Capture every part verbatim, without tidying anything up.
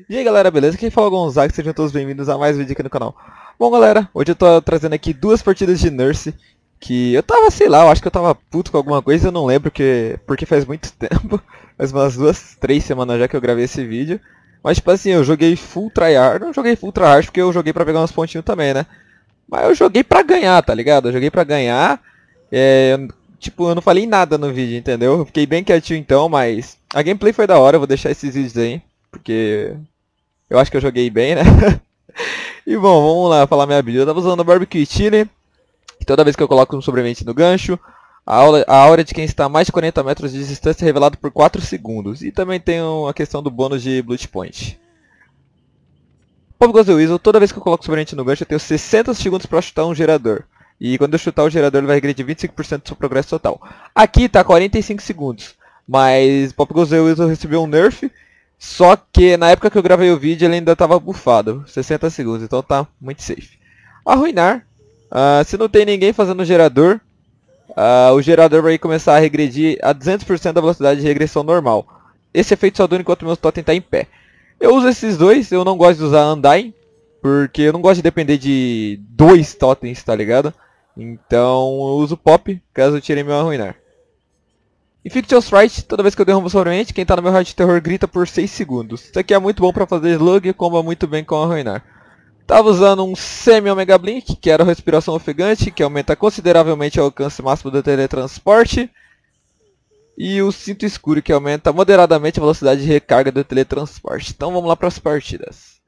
E aí galera, beleza? Quem fala é o Gonzaga, sejam todos bem-vindos a mais um vídeo aqui no canal. Bom galera, hoje eu tô trazendo aqui duas partidas de Nurse, que eu tava, sei lá, eu acho que eu tava puto com alguma coisa, eu não lembro, porque, porque faz muito tempo, faz umas duas, três semanas já que eu gravei esse vídeo. Mas tipo assim, eu joguei full tryhard, não joguei full tryhard porque eu joguei pra pegar uns pontinhos também, né? Mas eu joguei pra ganhar, tá ligado? Eu joguei pra ganhar, é, eu- tipo, eu não falei nada no vídeo, entendeu? Eu fiquei bem quietinho então, mas a gameplay foi da hora, eu vou deixar esses vídeos aí, porque eu acho que eu joguei bem, né? E bom, vamos lá falar minha build. Eu tava usando a Barbecue Chili, que toda vez que eu coloco um sobrevivente no gancho, a aura, a aura de quem está a mais de quarenta metros de distância é revelada por quatro segundos. E também tem a questão do bônus de Blood Point. Pop Goes the Weasel, toda vez que eu coloco o sobrevivente no gancho, eu tenho sessenta segundos para chutar um gerador. E quando eu chutar o gerador, ele vai regredir vinte e cinco por cento do seu progresso total. Aqui tá quarenta e cinco segundos. Mas Pop Goes the Weasel recebeu um nerf. Só que na época que eu gravei o vídeo ele ainda estava buffado, sessenta segundos, então tá muito safe. Arruinar, uh, se não tem ninguém fazendo o gerador, uh, o gerador vai começar a regredir a duzentos por cento da velocidade de regressão normal. Esse efeito só dura enquanto meu totem está em pé. Eu uso esses dois, eu não gosto de usar Undying, porque eu não gosto de depender de dois totens, tá ligado? Então eu uso Pop, caso eu tire meu Arruinar. Infectious Fright, toda vez que eu derrubo sobrevivente, quem tá no meu raio de terror grita por seis segundos. Isso aqui é muito bom pra fazer slug e comba muito bem com Arruinar. Tava usando um Semi-Omega Blink, que era a respiração ofegante, que aumenta consideravelmente o alcance máximo do teletransporte. E o Cinto Escuro, que aumenta moderadamente a velocidade de recarga do teletransporte. Então vamos lá para as partidas.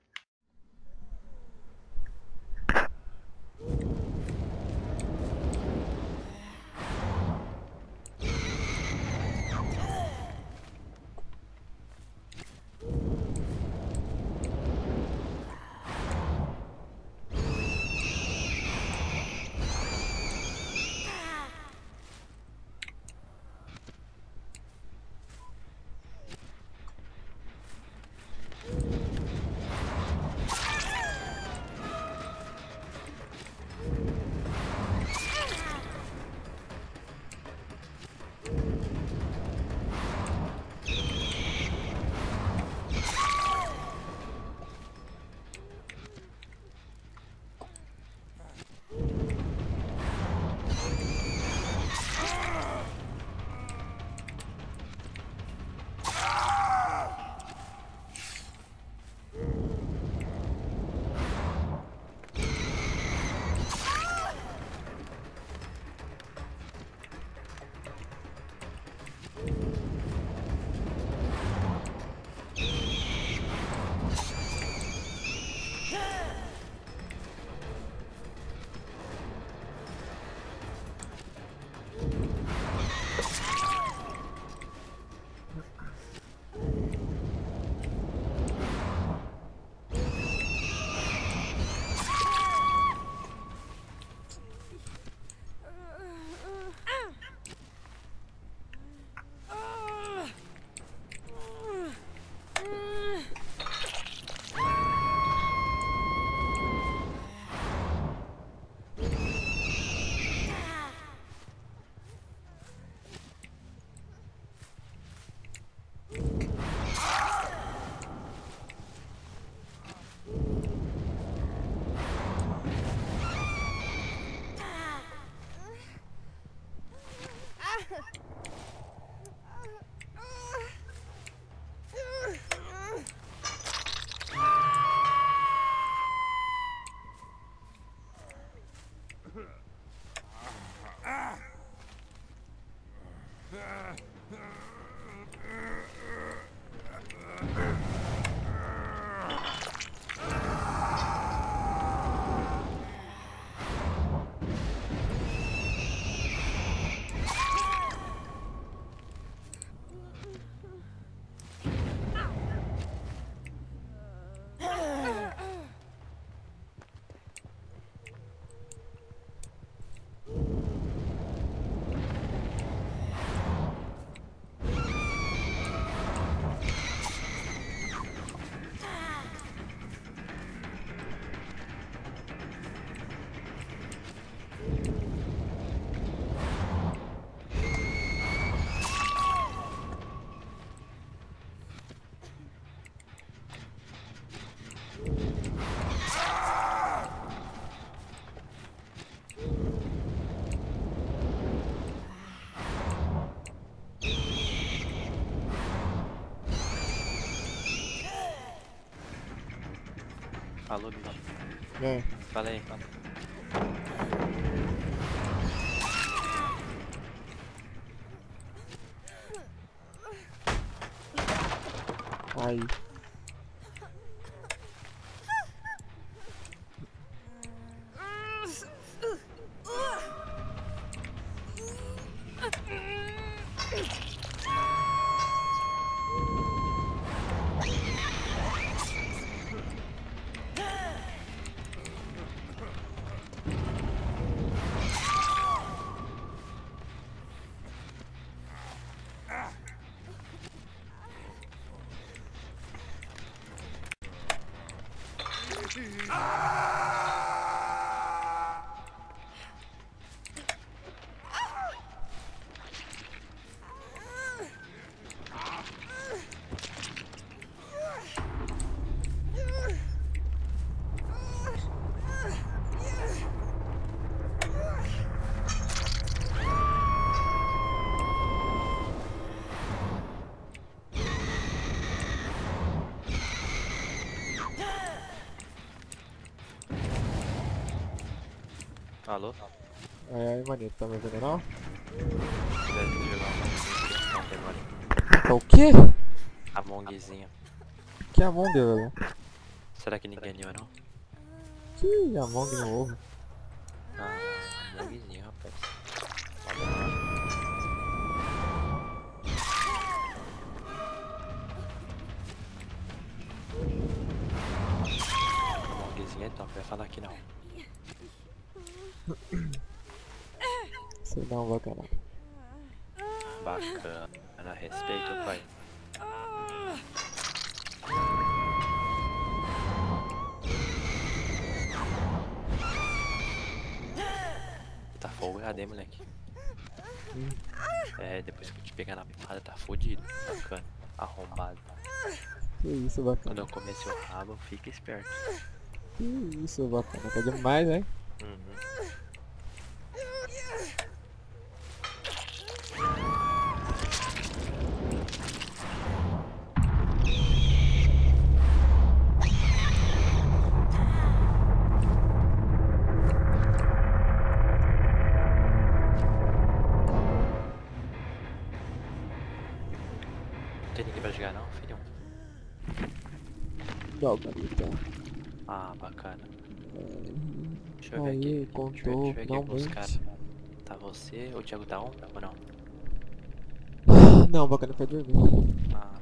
Alô, bicho. É. Fala aí. Aí. Alô? Aí, aí, maninho, tá me ouvindo não? Deve jogar uma Amongzinho. Não, demora. Tá o quê? Amongzinho. Que Among, velho? Será que ninguém anima não? Que Among no ovo? Ah, Amongzinho, rapaz. Olha. Amongzinho é top, vai falar que não. Sei não, bacana. Bacana, respeito, pai. Tá folgado, hein, moleque? Hum. É, depois que eu te pegar na porrada, tá fodido. Bacana, arrombado. Que isso, bacana. Quando eu comer seu rabo, fica esperto. Que isso, bacana. Tá demais, hein? Uhum. Não tem ninguém pra jogar não, filhão? Não, bonita. Ah, bacana. Deixa eu ver Aí, aqui. Deixa eu ver, contou, deixa eu ver aqui com os finalmente. caras. Tá você, o Thiago tá on ou não? Não, bacana foi dormir. Ah,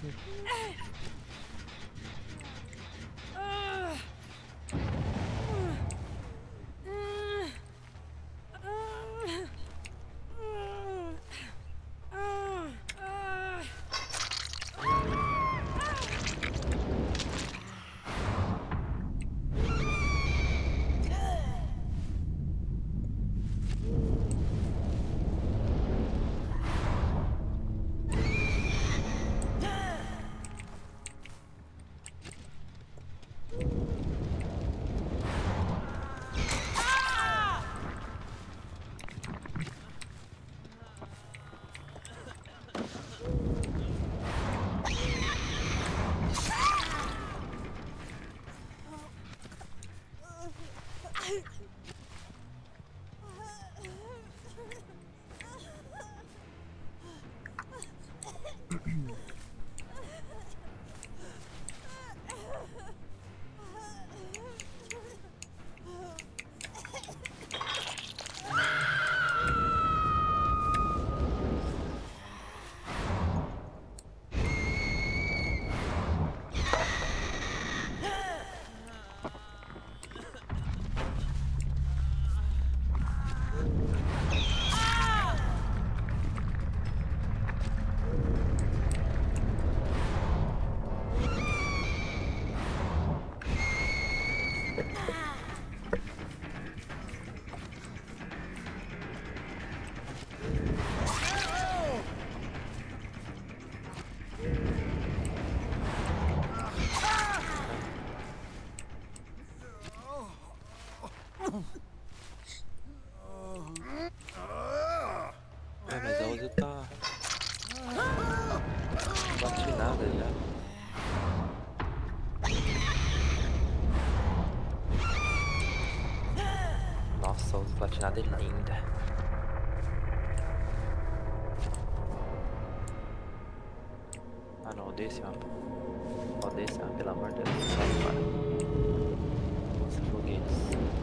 assim. É, mas a Uzi tá platinada já. Nossa, a Uzi platinada é linda. Ah não, odeio esse mapa. Odeio esse mapa, pelo amor de Deus. Sai fora. Nossa, foguetes.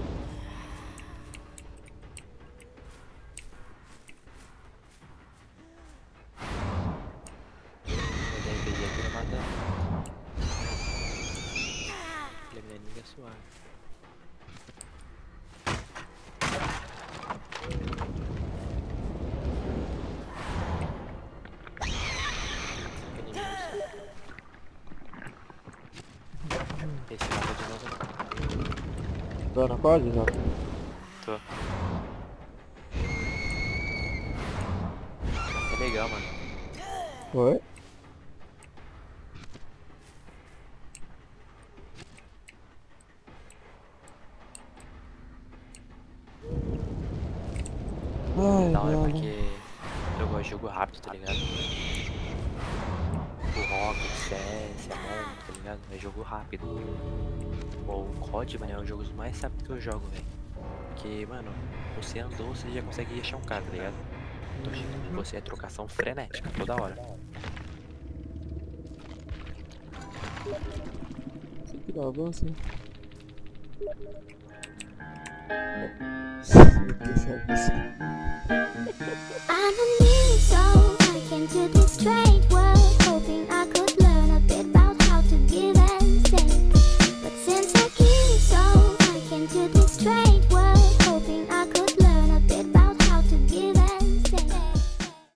Suave. Esse mapa de novo. Tá na quase, já? Tô. É legal, mano. Oi? Ai, Da hora velho. porque eu gosto de jogo rápido, tá ligado? O Rocket, C S, é bom, tá ligado? É jogo rápido. O C O D, mano, é um jogo mais rápido que eu jogo, velho. Porque, mano, você andou, você já consegue achar um cara, tá ligado? Então, você é trocação frenética, toda hora. Você que dá avanço, hein? I'm a new soul, I came to this strange world.